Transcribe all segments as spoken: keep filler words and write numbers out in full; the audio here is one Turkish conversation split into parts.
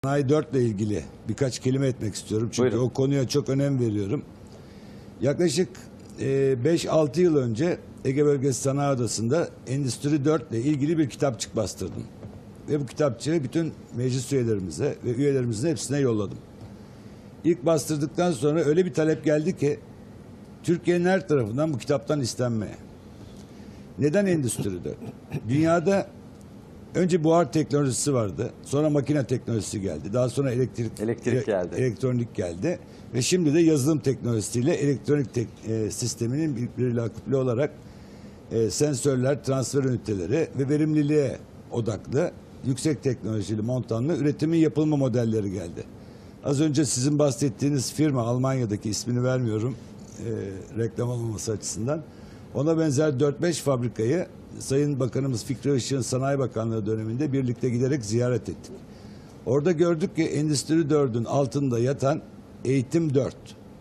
Sanayi dört ile ilgili birkaç kelime etmek istiyorum. Çünkü Buyurun. o konuya çok önem veriyorum. Yaklaşık beş altı yıl önce Ege Bölgesi Sanayi Odası'nda Endüstri dört ile ilgili bir kitapçık bastırdım. Ve bu kitapçığı bütün meclis üyelerimize ve üyelerimizin hepsine yolladım. İlk bastırdıktan sonra öyle bir talep geldi ki Türkiye'nin her tarafından bu kitaptan istenmeye. Neden Endüstri dört? Dünyada önce buhar teknolojisi vardı. Sonra makine teknolojisi geldi. Daha sonra elektrik, Elektrik geldi. elektronik geldi. Ve şimdi de yazılım teknolojisiyle elektronik tek, e, sisteminin birbiriyle akıplı olarak e, sensörler, transfer üniteleri ve verimliliğe odaklı yüksek teknolojili montanlı üretimin yapılma modelleri geldi. Az önce sizin bahsettiğiniz firma, Almanya'daki ismini vermiyorum e, reklam olmaması açısından. Ona benzer dört beş fabrikayı Sayın Bakanımız Fikri Işık'ın Sanayi Bakanlığı döneminde birlikte giderek ziyaret ettik. Orada gördük ki Endüstri dördün altında yatan Eğitim dört.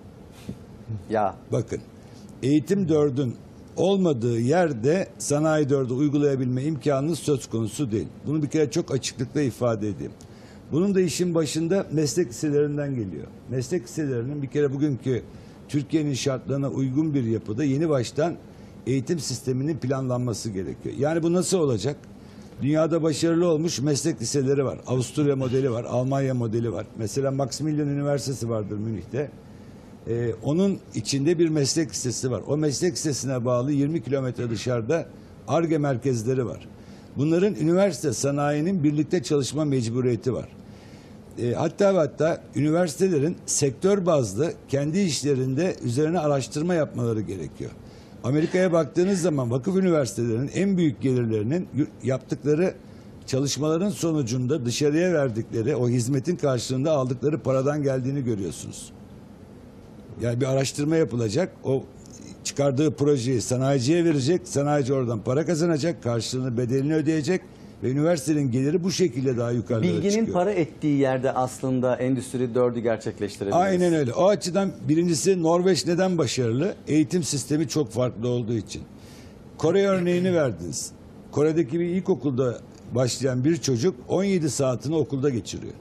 Ya. Bakın, Eğitim dördün olmadığı yerde Sanayi dördü uygulayabilme imkanınız söz konusu değil. Bunu bir kere çok açıklıkla ifade edeyim. Bunun da işin başında meslek liselerinden geliyor. Meslek liselerinin bir kere bugünkü Türkiye'nin şartlarına uygun bir yapıda yeni baştan eğitim sisteminin planlanması gerekiyor. Yani bu nasıl olacak? Dünyada başarılı olmuş meslek liseleri var. Avusturya modeli var, Almanya modeli var. Mesela Maximilian Üniversitesi vardır Münih'te. Ee, onun içinde bir meslek lisesi var. O meslek lisesine bağlı yirmi kilometre dışarıda Ar-Ge merkezleri var. Bunların üniversite sanayinin birlikte çalışma mecburiyeti var. E, hatta ve hatta üniversitelerin sektör bazlı kendi işlerinde üzerine araştırma yapmaları gerekiyor. Amerika'ya baktığınız zaman vakıf üniversitelerinin en büyük gelirlerinin yaptıkları çalışmaların sonucunda dışarıya verdikleri o hizmetin karşılığında aldıkları paradan geldiğini görüyorsunuz. Yani bir araştırma yapılacak, o çıkardığı projeyi sanayiciye verecek, sanayici oradan para kazanacak, karşılığını bedelini ödeyecek ve üniversitenin geliri bu şekilde daha yukarıda çıkıyor. Bilginin para ettiği yerde aslında Endüstri dördü gerçekleştirebiliriz. Aynen öyle. O açıdan birincisi Norveç neden başarılı? Eğitim sistemi çok farklı olduğu için. Kore örneğini verdiniz. Kore'deki bir ilkokulda başlayan bir çocuk on yedi saatini okulda geçiriyor.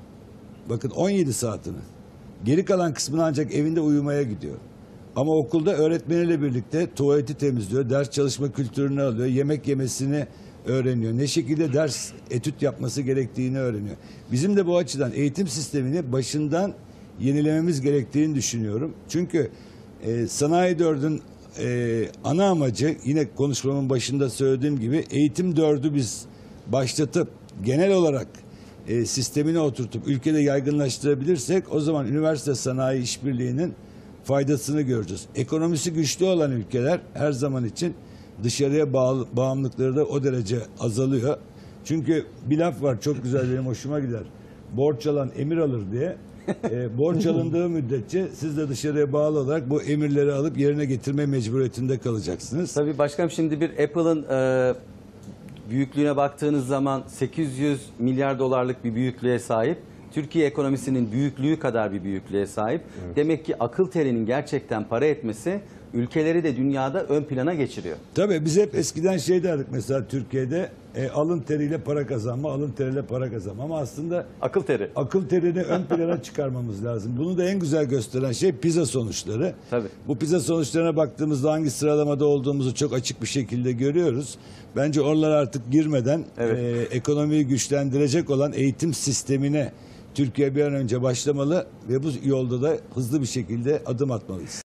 Bakın on yedi saatini. Geri kalan kısmını ancak evinde uyumaya gidiyor. Ama okulda öğretmeniyle birlikte tuvaleti temizliyor, ders çalışma kültürünü alıyor, yemek yemesini öğreniyor. Ne şekilde ders, etüt yapması gerektiğini öğreniyor. Bizim de bu açıdan eğitim sistemini başından yenilememiz gerektiğini düşünüyorum. Çünkü e, Sanayi dördün e, ana amacı, yine konuşmamın başında söylediğim gibi, Eğitim dördü biz başlatıp genel olarak e, sistemine oturtup ülkede yaygınlaştırabilirsek o zaman üniversite sanayi işbirliğinin faydasını göreceğiz. Ekonomisi güçlü olan ülkeler her zaman için dışarıya bağlı, bağımlılıkları da o derece azalıyor. Çünkü bir laf var çok güzel, benim hoşuma gider. Borç alan emir alır diye. E, borç alındığı müddetçe siz de dışarıya bağlı olarak bu emirleri alıp yerine getirme mecburiyetinde kalacaksınız. Tabii başkanım, şimdi bir Apple'ın e, büyüklüğüne baktığınız zaman sekiz yüz milyar dolarlık bir büyüklüğe sahip. Türkiye ekonomisinin büyüklüğü kadar bir büyüklüğe sahip. Evet. Demek ki akıl terinin gerçekten para etmesi ülkeleri de dünyada ön plana geçiriyor. Tabii biz hep eskiden şey derdik mesela Türkiye'de, e, alın teriyle para kazanma, alın teriyle para kazanma. Ama aslında akıl teri. Akıl terini ön plana çıkarmamız lazım. Bunu da en güzel gösteren şey PISA sonuçları. Tabii. Bu PISA sonuçlarına baktığımızda hangi sıralamada olduğumuzu çok açık bir şekilde görüyoruz. Bence oralara artık girmeden evet. e, ekonomiyi güçlendirecek olan eğitim sistemine Türkiye bir an önce başlamalı ve bu yolda da hızlı bir şekilde adım atmalıyız.